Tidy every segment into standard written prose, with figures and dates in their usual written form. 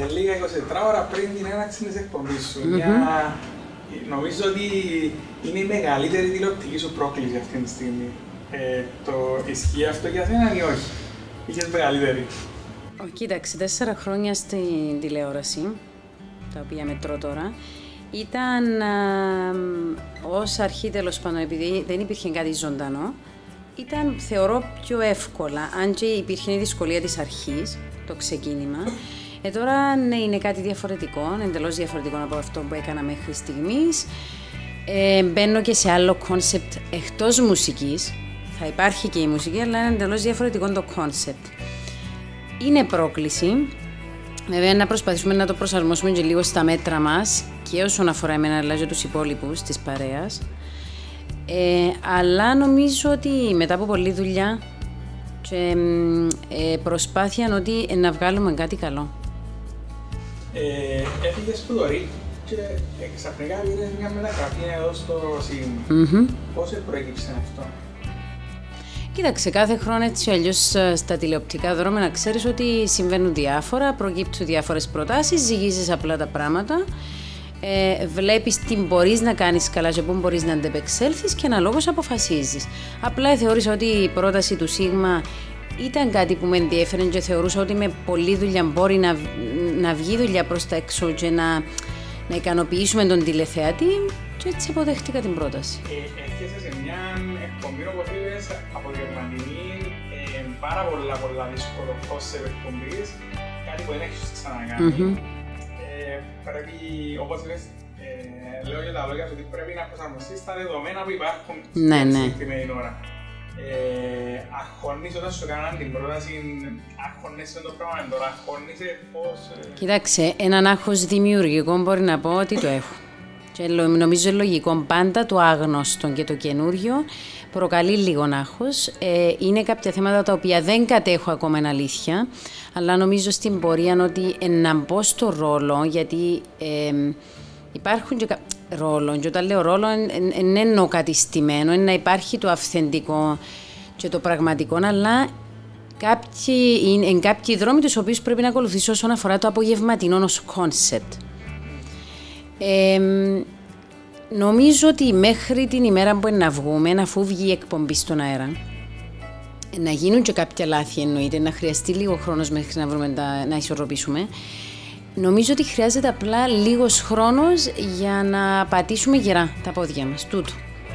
λίγα 24 ώρα πριν την έναρξη της εκπομπής σου. Νομίζω ότι είναι η μεγαλύτερη τηλεοπτική σου πρόκληση αυτή τη στιγμή. Ισχύει αυτό για σένα ή όχι? Είχες μεγαλύτερη? Κοίταξε, 4 χρόνια στην τηλεόραση, τα οποία μετρώ τώρα, ήταν ως αρχή τέλος πάντων, επειδή δεν υπήρχε κάτι ζωντανό, ήταν θεωρώ πιο εύκολα, αν και υπήρχε η δυσκολία της αρχής, το ξεκίνημα. Τώρα ναι, είναι κάτι διαφορετικό, εντελώς διαφορετικό από αυτό που έκανα μέχρι στιγμής. Μπαίνω και σε άλλο κόνσεπτ εκτός μουσικής. Θα υπάρχει και η μουσική, αλλά είναι εντελώς διαφορετικό το κόνσεπτ. Είναι πρόκληση. Βέβαια, να προσπαθήσουμε να το προσαρμόσουμε και λίγο στα μέτρα μας και όσον αφορά εμένα, αλλά και τους υπόλοιπους της παρέας. Αλλά νομίζω ότι μετά από πολλή δουλειά και προσπάθεια ότι να βγάλουμε κάτι καλό. Έφυγες που το ΡΙΚ και ξαφνικά πήρες μια μεταγραφή εδώ στο ΣΥΓΜΑ. Πώς προέκυψε αυτό? Κοίταξε, κάθε χρόνο έτσι αλλιώς στα τηλεοπτικά δρόμενα να ξέρεις ότι συμβαίνουν διάφορα, προκύπτουν διάφορες προτάσεις, ζυγίζεις απλά τα πράγματα, βλέπεις τι μπορείς να κάνεις καλά και πού μπορείς να αντεπεξέλθεις και αναλόγως αποφασίζεις. Απλά θεώρησα ότι η πρόταση του ΣΥΓΜΑ ήταν κάτι που με ενδιέφερε και θεωρούσα ότι με πολλή δουλειά μπορεί να βγει δουλειά προς τα έξω και να ικανοποιήσουμε τον τηλεθεατή και έτσι αποδέχτηκα την πρόταση. Έρχεσαι σε μια εκπομπή όπως είπες από τη Γερμανική, πάρα πολλά δύσκολο κόνσεπτ εκπομπής, κάτι που δεν έχεις ξανακάνει. Πρέπει, όπως είπες, λέω για τα λόγια σου ότι πρέπει να προσαρμοστείς στα δεδομένα που υπάρχουν στη συγκεκριμένη ώρα. Αγχώνεις όταν σου έκαναν την πρόταση, αγχώνεσαι το πράγμα τώρα, αγχώνεσαι πώς... Κοίταξε, έναν άγχος δημιουργικό μπορεί να πω ότι το έχω. Και νομίζω λογικό, πάντα το άγνωστο και το καινούριο προκαλεί λίγο άγχος. Είναι κάποια θέματα τα οποία δεν κατέχω ακόμα αλήθεια, αλλά νομίζω στην πορεία ότι να μπω στο ρόλο, γιατί υπάρχουν και ρόλο, και όταν λέω ρόλο δεν εννοώ κάτι στημένο, να υπάρχει το αυθεντικό και το πραγματικό, αλλά είναι κάποιοι δρόμοι τους οποίους πρέπει να ακολουθήσω όσον αφορά το απογευματινό ως κόνσεπτ. Νομίζω ότι μέχρι την ημέρα που να βγούμε, αφού βγει η εκπομπή στον αέρα, να γίνουν και κάποια λάθη εννοείται, να χρειαστεί λίγο χρόνος μέχρι να βρούμε να ισορροπήσουμε. Νομίζω ότι χρειάζεται απλά λίγος χρόνος για να πατήσουμε γερά τα πόδια μας, τούτο.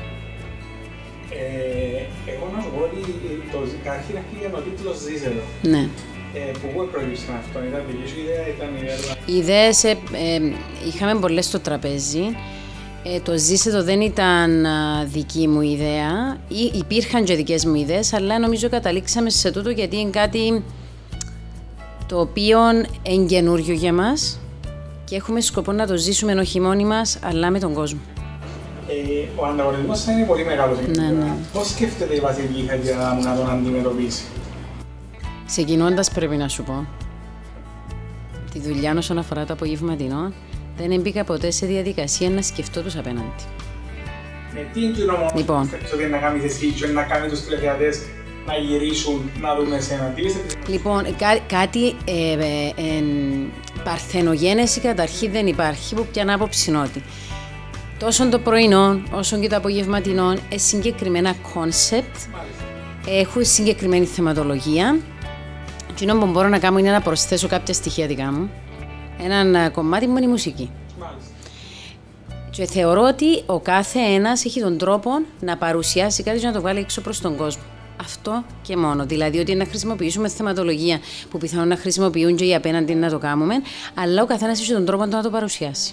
Εγώ να σου πω ότι καταρχήν αρχίζει ο τίτλος «Ζήσε το». Ναι. Πού προέκυψε αυτό, ήταν δική σου ιδέα, ήταν ιδέα? Οι ιδέες είχαμε πολλές στο τραπέζι. Το «Ζήσε το» δεν ήταν δική μου ιδέα. Υπήρχαν και δικές μου ιδέες, αλλά νομίζω καταλήξαμε σε τούτο γιατί είναι κάτι το οποίο είναι καινούριο για μας και έχουμε σκοπό να το ζήσουμε όχι μόνοι μας, αλλά με τον κόσμο. Ο ανταγωνισμός θα είναι πολύ μεγάλος. Ναι. Πώς σκέφτεται η Βασιλική για να τον αντιμετωπίσει? Ξεκινώντας πρέπει να σου πω, τη δουλειά όσον αφορά το απογευματινό, δεν έμπηκα ποτέ σε διαδικασία να σκεφτώ τους απέναντι. Τι είναι το μόνο λοιπόν, ότι να κάνεις εσύ και να κάνεις τους τηλεθεατές να γυρίσουν, να δουν εσένα? Λοιπόν, κάτι παρθενογένεση καταρχήν δεν υπάρχει, που πιάνει άποψη ότι τόσο το πρωινό όσο και το απογευματινό συγκεκριμένα κόνσεπτ, έχουν συγκεκριμένη θεματολογία. Και που μπορώ να κάνω είναι να προσθέσω κάποια στοιχεία δικά μου. Ένα κομμάτι μου είναι η μουσική. Και θεωρώ ότι ο κάθε ένας έχει τον τρόπο να παρουσιάσει κάτι και να το βγάλει έξω προς τον κόσμο. Αυτό και μόνο. Δηλαδή ότι να χρησιμοποιήσουμε θεματολογία που πιθανόν να χρησιμοποιούν και οι απέναντι να το κάνουμε, αλλά ο καθένας έχει τον τρόπο να το παρουσιάσει.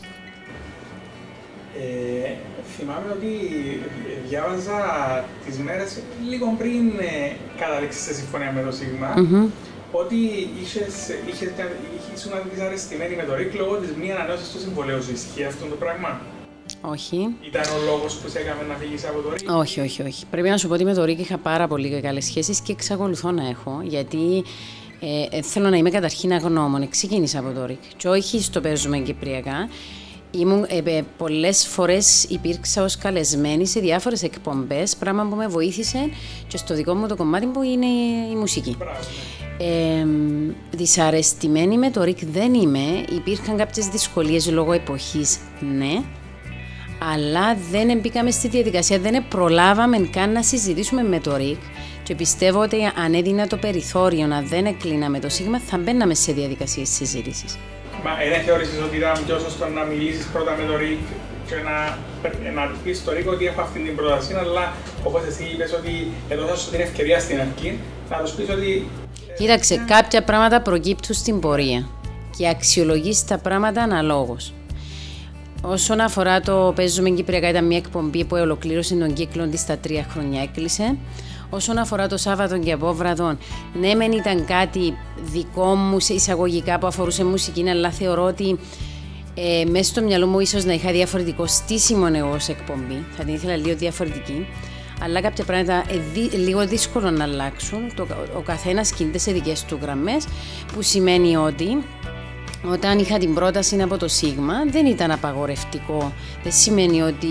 Θυμάμαι ότι διάβαζα τις μέρες λίγο πριν καταλήξεις σε συμφωνία με το ΣΥΓΜΑ, ότι ήσουν δυσαρεστημένη με το ΡΙΚ λόγω της μη ανανέωσης του συμβολέου σου. Ισχύει αυτό το πράγμα? Όχι. Ήταν ο λόγος που σε έκαμε να φύγεις από το ΡΙΚ? Όχι. Πρέπει να σου πω ότι με το ΡΙΚ είχα πάρα πολύ καλές σχέσεις και εξακολουθώ να έχω, γιατί θέλω να είμαι καταρχήν αγνώμων. Ξεκίνησα από το ΡΙΚ. Και όχι στο παίζουμε κυπριακά. Πολλές φορές υπήρξα ως καλεσμένη σε διάφορες εκπομπές, πράγμα που με βοήθησε και στο δικό μου το κομμάτι που είναι η μουσική. Δυσαρεστημένη με το Ρικ δεν είμαι. Υπήρχαν κάποιες δυσκολίες λόγω εποχής, ναι. Αλλά δεν μπήκαμε στη διαδικασία, δεν προλάβαμε καν να συζητήσουμε με το Ρικ. Και πιστεύω ότι αν έδινα το περιθώριο να δεν εκλείναμε το Σίγμα, θα μπαίναμε σε διαδικασίες συζήτησης. Μα δεν θεωρήσεις ότι ήταν πιο σωστό να μιλήσεις πρώτα με το Ρικ και να πεις στο Ρικ ότι έχω αυτή την πρόταση, αλλά όπως εσύ είπες ότι έδωσα σου την ευκαιρία στην αρχή, να τους πεις ότι... Κοίταξε, κάποια πράγματα προκύπτουν στην πορεία και αξιολογείς τα πράγματα αναλόγως. Όσον αφορά το Παίζουμε Κυπριακά, ήταν μια εκπομπή που ολοκλήρωσε τον κύκλο της στα 3 χρόνια, έκλεισε. Όσον αφορά το Σάββατο και Απόβραδο, ναι, μεν ήταν κάτι δικό μου σε εισαγωγικά που αφορούσε μουσική, αλλά θεωρώ ότι μέσα στο μυαλό μου ίσως να είχα διαφορετικό στήσιμο εγώ ως εκπομπή. Θα την ήθελα λίγο διαφορετική. Αλλά κάποια πράγματα λίγο δύσκολο να αλλάξουν. Ο καθένας κινείται σε δικές του γραμμές, που σημαίνει ότι όταν είχα την πρόταση από το Σίγμα δεν ήταν απαγορευτικό. Δεν σημαίνει ότι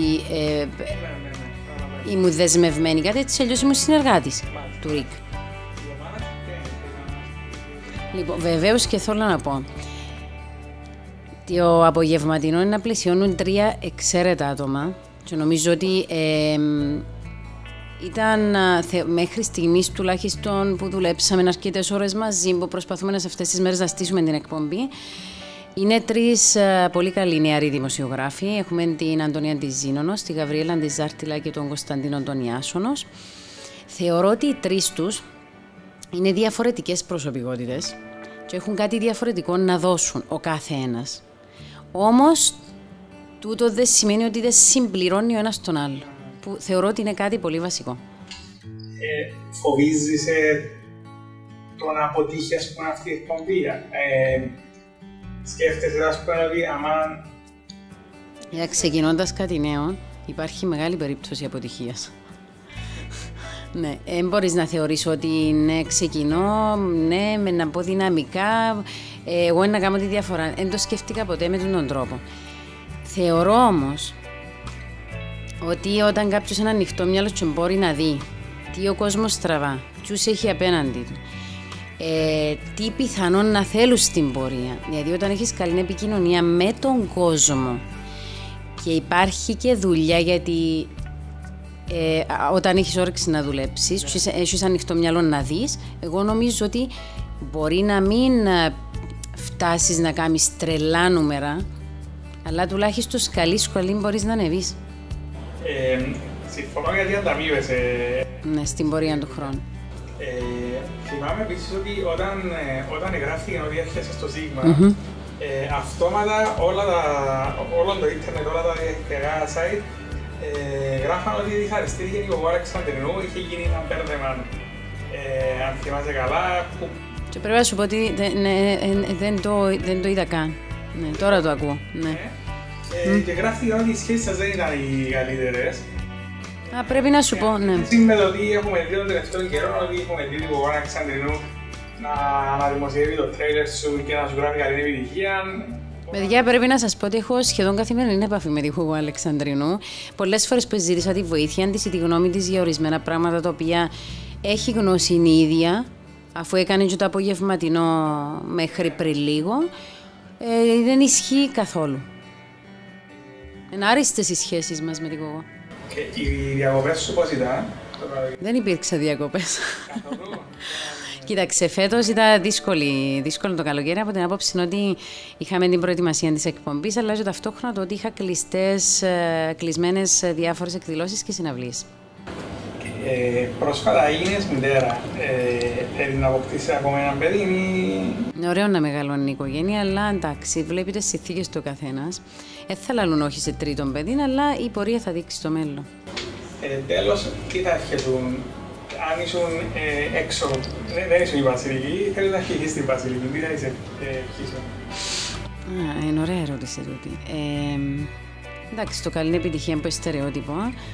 ήμουν δεσμευμένη, κάτι έτσι, αλλιώς ήμουν συνεργάτης του Ρικ. Λοιπόν, βεβαίως και θέλω να πω το απογευματινό είναι να πλαισιώνουν 3 εξαίρετα άτομα και νομίζω ότι ήταν μέχρι στιγμής τουλάχιστον που δουλέψαμε αρκετές ώρες μαζί, που προσπαθούμε σε αυτές τις μέρες να στήσουμε την εκπομπή. Είναι 3 πολύ καλοί νεαροί δημοσιογράφοι. Έχουμε την Αντωνία Αντιζήνωνος, τη Γαβριέλα Αντιζάρτιλα και τον Κωνσταντίνο τον Ιάσονος. Θεωρώ ότι οι 3 τους είναι διαφορετικές προσωπικότητες και έχουν κάτι διαφορετικό να δώσουν ο κάθε ένας. Όμως, τούτο δεν σημαίνει ότι δεν συμπληρώνει ο ένας τον άλλο, που θεωρώ ότι είναι κάτι πολύ βασικό. Φοβίζεσαι το να αποτύχει, ας πούμε, αυτή η εκπομπή? Σκέφτεσαι, ας πούμε, ότι αμάν... Ξεκινώντας κάτι νέο, υπάρχει μεγάλη περίπτωση αποτυχίας. Ναι, μπορείς να θεωρείς ότι ναι, ξεκινώ, ναι, με να πω δυναμικά, εγώ να κάνω τη διαφορά. Δεν το σκέφτηκα ποτέ με τον τρόπο. Θεωρώ όμως ότι όταν κάποιος είναι ανοιχτό μυαλό και μπορεί να δει τι ο κόσμος τραβά, ποιους έχει απέναντι του, τι πιθανόν να θέλουν στην πορεία. Δηλαδή όταν έχεις καλή επικοινωνία με τον κόσμο και υπάρχει και δουλειά, γιατί όταν έχεις όρεξη να δουλέψεις, έχεις ανοιχτό μυαλό να δεις, εγώ νομίζω ότι μπορεί να μην φτάσεις να κάνεις τρελά νούμερα, αλλά τουλάχιστον καλή σχολή μπορείς να ανεβείς. Συμφωνώ, γιατί ανταμείβεσαι. Ναι, στην πορεία του χρόνου. Θυμάμαι επίσης ότι όταν εγγράφηκε ότι έρχεσαι στο Σίγμα, αυτόματα όλο το ίντερνετ, όλα τα διαφορετικά site γράφαν ότι δυσαρεστήθηκε η Κοκό Αλεξανδρινού, είχε γίνει ένα μπέρδεμα, αν θυμάσαι καλά. Και πρέπει να σου πω ότι δεν το είδα καν. Ναι, τώρα το ακούω. Ναι. Και γράφτηκε ότι οι σχέσεις σας δεν ήταν οι καλύτερες. Πρέπει να σου πω, ναι. Με το ότι έχουμε δει τον τελευταίο καιρό, ότι έχουμε δει την Κοκό Αλεξανδρινού να αναδημοσιεύει το τρέιλερ σου και να σου γράφει καλή επιτυχία. Παιδιά, πρέπει να σας πω ότι έχω σχεδόν καθημερινή επαφή με την Κοκό Αλεξανδρινού. Πολλές φορές που ζήτησα τη βοήθεια της ή τη γνώμη της για ορισμένα πράγματα τα οποία έχει γνώση η ίδια, αφού έκανε και το απογευματινό μέχρι πριν λίγο, δεν ισχύει καθόλου. Είναι άριστες οι σχέσεις μας με την Κοκό. Και οι διακοπές σου πώς ήταν? Δεν υπήρξε διακοπές. Κοίταξε, φέτος ήταν δύσκολο το καλοκαίρι, από την άποψη ότι είχαμε την προετοιμασία της εκπομπής, αλλά και ταυτόχρονα το ότι είχα κλεισμένες διάφορες εκδηλώσεις και συναυλίες. Πρόσφατα έγινες μητέρα. Θέλεις να αποκτήσεις ακόμα ένα παιδί ή... Είναι ωραίο να μεγαλώνει η οικογένεια, αλλά εντάξει, βλέπετε τις συνθήκες του καθένας. Θα λαλούν όχι σε τρίτον παιδί, αλλά η πορεία θα δείξει το μέλλον. Τέλος, τι θα αρχίσουν? Αν ήσουν έξω, δεν ήσουν η Βασιλική, θέλεις να αρχίσεις στην Βασιλική, τι θα είσαι αρχίσουν? Είναι ωραία ερώτηση τούτη. Εντάξει, το καλή επιτυχία που είναι στερεότυπο.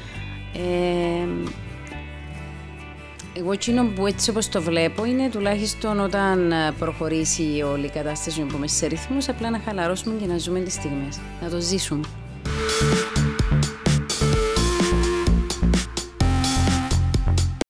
Εγώ εκείνο που έτσι όπως το βλέπω είναι τουλάχιστον όταν προχωρήσει όλη η κατάσταση που είμαστε σε ρυθμούς, απλά να χαλαρώσουμε και να ζούμε τις στιγμές, να το ζήσουμε.